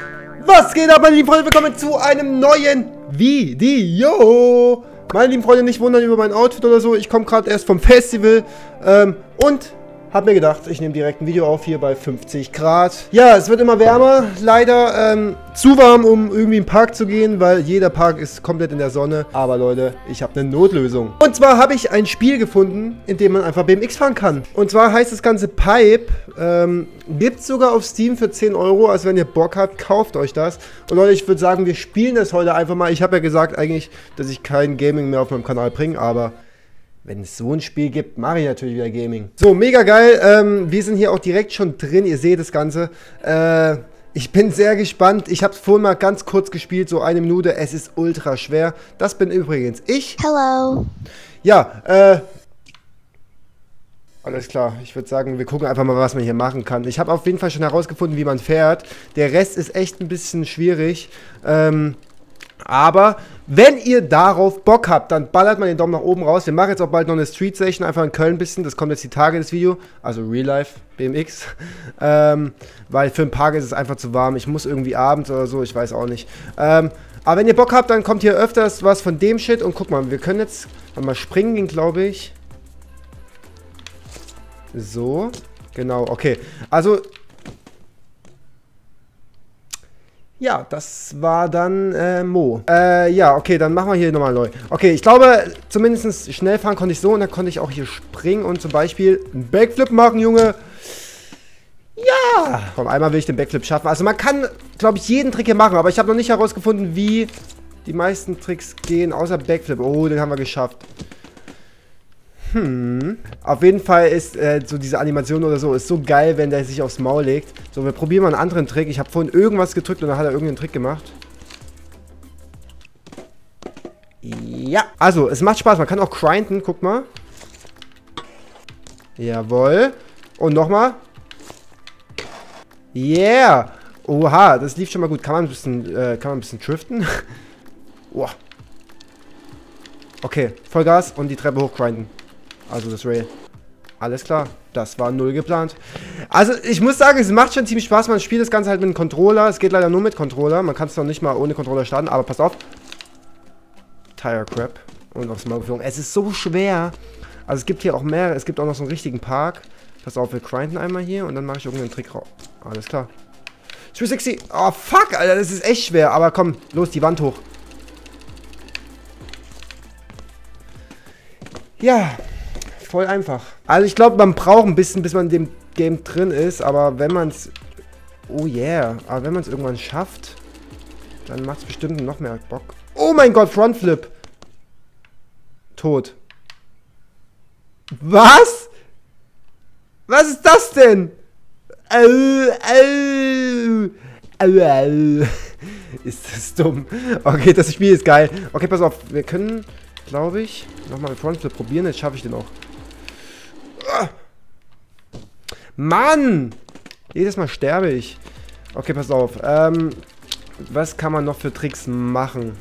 Was geht ab, meine lieben Freunde? Willkommen zu einem neuen Video. Meine lieben Freunde, nicht wundern über mein Outfit oder so. Ich komme gerade erst vom Festival und habe mir gedacht, ich nehme direkt ein Video auf hier bei 50 Grad. Ja, es wird immer wärmer. Leider zu warm, um irgendwie in den Park zu gehen, weil jeder Park ist komplett in der Sonne. Aber Leute, ich habe eine Notlösung. Und zwar habe ich ein Spiel gefunden, in dem man einfach BMX fahren kann. Und zwar heißt das Ganze Pipe. Gibt es sogar auf Steam für 10 Euro. Also wenn ihr Bock habt, kauft euch das. Und Leute, ich würde sagen, wir spielen das heute einfach mal. Ich habe ja gesagt eigentlich, dass ich kein Gaming mehr auf meinem Kanal bringe, aber wenn es so ein Spiel gibt, mache ich natürlich wieder Gaming. So, mega geil. Wir sind hier auch direkt schon drin. Ihr seht das Ganze. Ich bin sehr gespannt. Ich habe es vorhin mal ganz kurz gespielt, so 1 Minute. Es ist ultra schwer. Das bin übrigens ich. Hello. Ja, alles klar. Ich würde sagen, wir gucken einfach mal, was man hier machen kann. Ich habe auf jeden Fall schon herausgefunden, wie man fährt. Der Rest ist echt ein bisschen schwierig. Aber wenn ihr darauf Bock habt, dann ballert mal den Daumen nach oben raus. Wir machen jetzt auch bald noch eine Street Session, einfach in Köln ein bisschen. Das kommt jetzt die Tage des Video, also Real Life BMX. Weil für einen Park ist es einfach zu warm. Ich muss irgendwie abends oder so, ich weiß auch nicht. Aber wenn ihr Bock habt, dann kommt hier öfters was von dem Shit. Und guck mal, wir können jetzt mal springen gehen, glaube ich. So, genau, okay. Also ja, das war dann Mo. Ja, okay, dann machen wir hier nochmal neu. Okay, ich glaube, zumindest schnell fahren konnte ich so und dann konnte ich auch hier springen und zum Beispiel einen Backflip machen, Junge. Ja! Komm, einmal will ich den Backflip schaffen. Also man kann, glaube ich, jeden Trick hier machen, aber ich habe noch nicht herausgefunden, wie die meisten Tricks gehen, außer Backflip. Oh, den haben wir geschafft. Auf jeden Fall ist so diese Animation oder so, ist so geil, wenn der sich aufs Maul legt. So, wir probieren mal einen anderen Trick. Ich habe vorhin irgendwas gedrückt und dann hat er irgendeinen Trick gemacht. Ja, also, es macht Spaß. Man kann auch grinden, guck mal. Jawohl. Und nochmal. Yeah. Oha, das lief schon mal gut. Kann man ein bisschen driften? Wow. Okay, Vollgas und die Treppe hochgrinden. Also das Rail. Alles klar. Das war null geplant. Also ich muss sagen, es macht schon ziemlich Spaß. Man spielt das Ganze halt mit einem Controller. Es geht leider nur mit Controller. Man kann es noch nicht mal ohne Controller starten. Aber pass auf. Tire Crap. Und aufs Maul geflogen. Es ist so schwer. Also es gibt hier auch mehrere. Es gibt auch noch so einen richtigen Park. Pass auf, wir grinden einmal hier. Und dann mache ich irgendeinen Trick raus. Alles klar. 360. Oh fuck, Alter. Das ist echt schwer. Aber komm, los, die Wand hoch. Ja. Voll einfach. Also ich glaube, man braucht ein bisschen, bis man in dem Game drin ist, aber wenn man es... Oh yeah. Aber wenn man es irgendwann schafft, dann macht es bestimmt noch mehr Bock. Oh mein Gott, Frontflip. Tot. Was? Was ist das denn? Ist das dumm. Okay, das Spiel ist geil. Okay, pass auf. Wir können, glaube ich, nochmal einen Frontflip probieren. Jetzt schaffe ich den auch. Mann! Jedes Mal sterbe ich. Okay, pass auf. Was kann man noch für Tricks machen?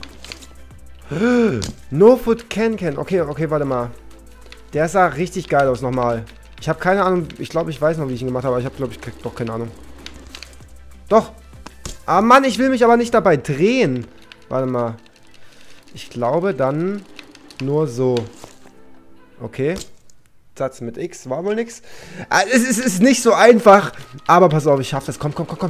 No Foot Can. Okay, warte mal. Der sah richtig geil aus nochmal. Ich habe keine Ahnung. Ich glaube, ich weiß noch, wie ich ihn gemacht habe. Aber ich habe, glaube ich, doch keine Ahnung. Doch. Ah, Mann, ich will mich aber nicht dabei drehen. Warte mal. Ich glaube, dann nur so. Okay. Satz mit X, war wohl nix. Es ist nicht so einfach, aber pass auf, ich schaff das. Komm.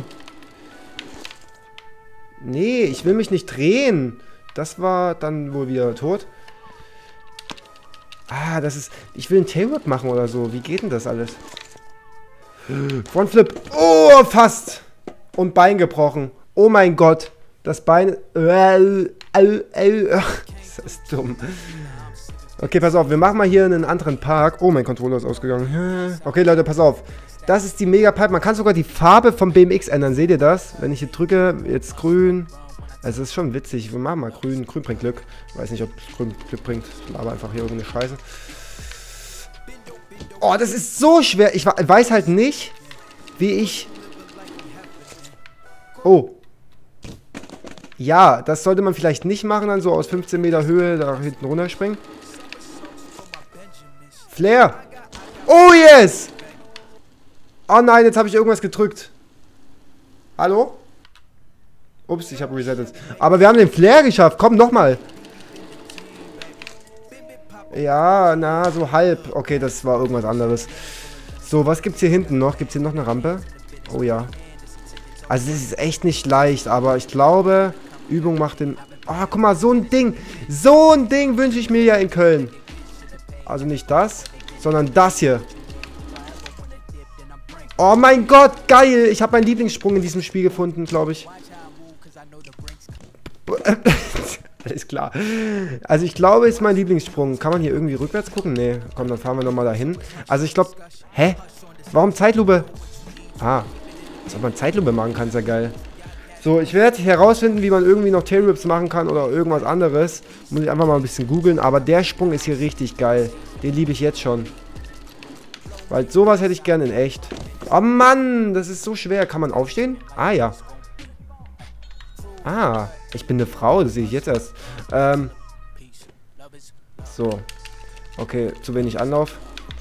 Nee, ich will mich nicht drehen. Das war dann wohl wieder tot. Ah, das ist... Ich will einen Tailwhip machen oder so. Wie geht denn das alles? Frontflip. Oh, fast. Und Bein gebrochen. Oh mein Gott. Das Bein... Das ist dumm. Okay, pass auf, wir machen mal hier einen anderen Park. Oh, mein Controller ist ausgegangen. Okay, Leute, pass auf. Das ist die Mega Pipe. Man kann sogar die Farbe vom BMX ändern. Seht ihr das? Wenn ich hier drücke, jetzt grün. Also, das ist schon witzig. Wir machen mal grün. Grün bringt Glück. Ich weiß nicht, ob grün Glück bringt. Aber einfach hier irgendeine Scheiße. Oh, das ist so schwer. Ich weiß halt nicht, wie ich... Oh. Ja, das sollte man vielleicht nicht machen, dann so aus 15 Meter Höhe da hinten runterspringen. Flair! Oh yes! Oh nein, jetzt habe ich irgendwas gedrückt. Hallo? Ups, ich habe resettet. Aber wir haben den Flair geschafft. Komm, nochmal. Ja, na, so halb. Okay, das war irgendwas anderes. So, was gibt's hier hinten noch? Gibt's hier noch eine Rampe? Oh ja. Also, das ist echt nicht leicht, aber ich glaube, Übung macht den... Oh, guck mal, so ein Ding. So ein Ding wünsche ich mir ja in Köln. Also nicht das, sondern das hier. Oh mein Gott, geil. Ich habe meinen Lieblingssprung in diesem Spiel gefunden, glaube ich. Alles klar. Also ich glaube, ist mein Lieblingssprung. Kann man hier irgendwie rückwärts gucken? Nee. Komm, dann fahren wir nochmal dahin. Also ich glaube... Hä? Warum Zeitlupe? Ah. Als ob man Zeitlupe machen kann, ist ja geil. So, ich werde herausfinden, wie man irgendwie noch Tailrips machen kann oder irgendwas anderes. Muss ich einfach mal ein bisschen googeln. Aber der Sprung ist hier richtig geil. Den liebe ich jetzt schon. Weil sowas hätte ich gerne in echt. Oh Mann, das ist so schwer. Kann man aufstehen? Ah, ja. Ah, ich bin eine Frau, das sehe ich jetzt erst. So. Okay, zu wenig Anlauf.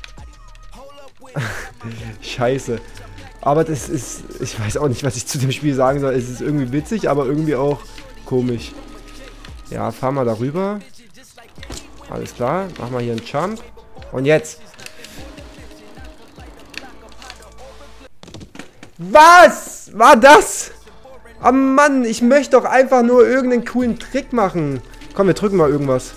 Scheiße. Aber das ist... Ich weiß auch nicht, was ich zu dem Spiel sagen soll. Es ist irgendwie witzig, aber irgendwie auch komisch. Ja, fahren wir darüber. Alles klar. Machen wir hier einen Jump. Und jetzt. Was war das? Oh Mann, ich möchte doch einfach nur irgendeinen coolen Trick machen. Komm, wir drücken mal irgendwas.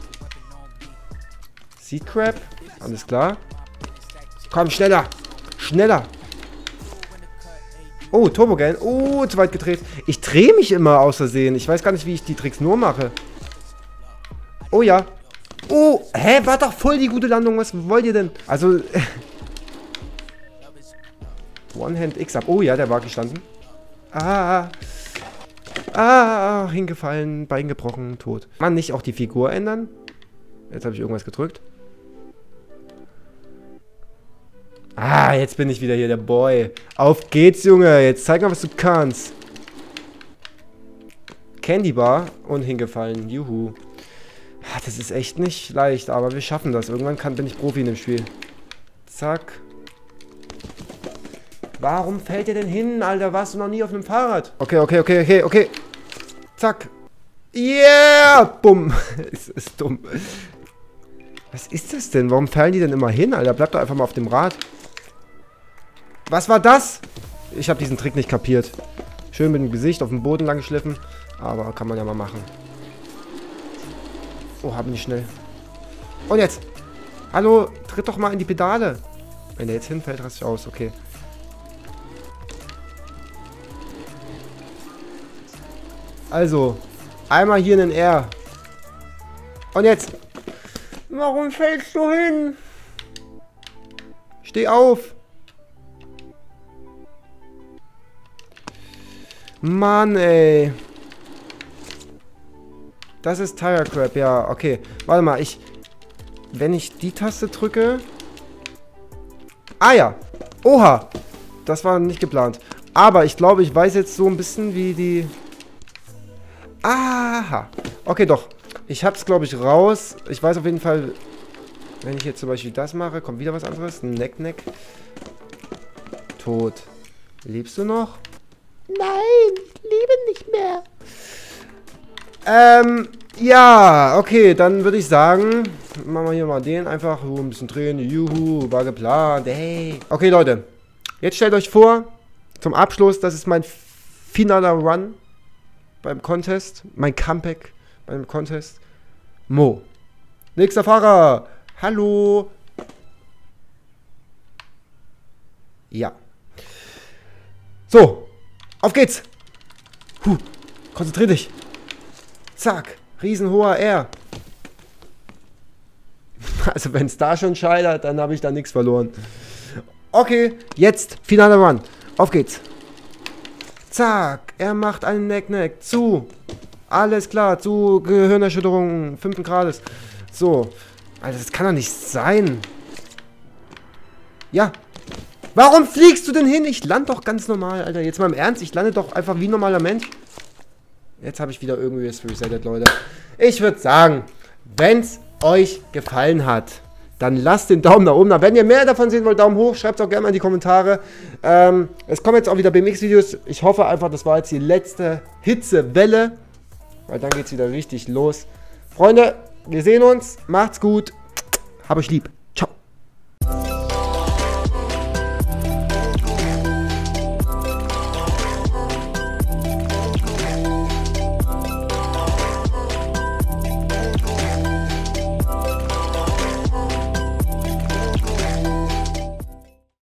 Seed Crab. Alles klar. Komm, schneller. Schneller. Oh, Turbogan. Oh, zu weit gedreht. Ich drehe mich immer aus Versehen. Ich weiß gar nicht, wie ich die Tricks nur mache. Oh ja. Oh, hä? War doch voll die gute Landung. Was wollt ihr denn? Also... One-Hand X-Up. Oh ja, der war gestanden. Ah. Ah, hingefallen, Bein gebrochen, tot. Mann, nicht auch die Figur ändern? Jetzt habe ich irgendwas gedrückt. Ah, jetzt bin ich wieder hier, der Boy. Auf geht's, Junge. Jetzt zeig mal, was du kannst. Candy Bar und hingefallen. Juhu. Das ist echt nicht leicht, aber wir schaffen das. Irgendwann bin ich Profi in dem Spiel. Zack. Warum fällt ihr denn hin, Alter? Warst du noch nie auf einem Fahrrad? Okay. Zack. Yeah! Bumm. Es ist dumm. Was ist das denn? Warum fallen die denn immer hin, Alter? Bleib doch einfach mal auf dem Rad. Was war das? Ich habe diesen Trick nicht kapiert. Schön mit dem Gesicht auf dem Boden lang geschliffen. Aber kann man ja mal machen. Oh, hab nicht schnell. Und jetzt. Hallo, tritt doch mal in die Pedale. Wenn der jetzt hinfällt, raste ich aus. Okay. Also, einmal hier in den R. Und jetzt. Warum fällst du hin? Steh auf. Mann, ey. Das ist Tire Crab, ja, okay. Warte mal, wenn ich die Taste drücke... Ah ja. Oha. Das war nicht geplant. Aber ich glaube, ich weiß jetzt so ein bisschen, wie die... Aha. Okay, doch. Ich hab's, glaube ich, raus. Ich weiß auf jeden Fall, wenn ich jetzt zum Beispiel das mache, kommt wieder was anderes. Neck. Tot. Lebst du noch? Nein, ich lebe nicht mehr. Ja, okay, dann würde ich sagen, machen wir hier mal den einfach, ein bisschen drehen, juhu, war geplant, hey. Okay, Leute, jetzt stellt euch vor, zum Abschluss, das ist mein finaler Run beim Contest, mein Comeback beim Contest. Mo. Nächster Fahrer, hallo. Ja. So, auf geht's. Konzentrier dich. Zack. Riesenhoher R. Also wenn es da schon scheitert, dann habe ich da nichts verloren. Okay, jetzt finaler Run. Auf geht's. Zack. Er macht einen Neck. Zu. Alles klar. Zu Gehirnerschütterung 5. Grades. So. Alter, das kann doch nicht sein. Ja. Warum fliegst du denn hin? Ich lande doch ganz normal, Alter. Jetzt mal im Ernst. Ich lande doch einfach wie ein normaler Mensch. Jetzt habe ich wieder irgendwie das resettet, Leute. Ich würde sagen, wenn es euch gefallen hat, dann lasst den Daumen nach oben da. Wenn ihr mehr davon sehen wollt, Daumen hoch, schreibt es auch gerne mal in die Kommentare. Es kommen jetzt auch wieder BMX-Videos. Ich hoffe einfach, das war jetzt die letzte Hitzewelle, weil dann geht es wieder richtig los. Freunde, wir sehen uns. Macht's gut. Hab euch lieb.